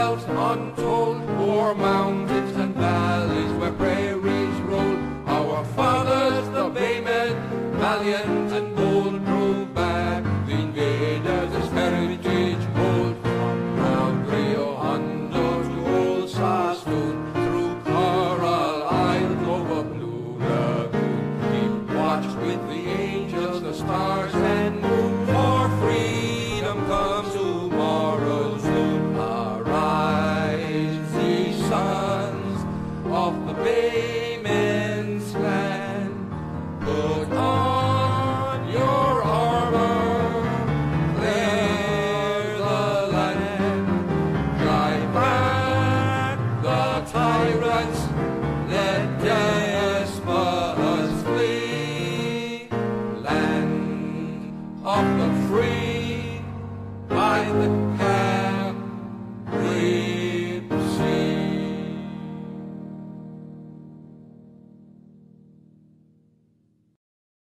wealth untold, o'er mountains and valleys where prairies roll. Our fathers, the baymen, valiant and bold, drove back the invaders as heritage hold. From proud Rio Hondo to old Sassoon, through Coral Isle over Blue Lagoon, keep watch with the angels, the stars and moon, for freedom comes tomorrow soon. Arise, ye sons of the Baymen's land, put on your armor, clear the land, drive back the tyrants,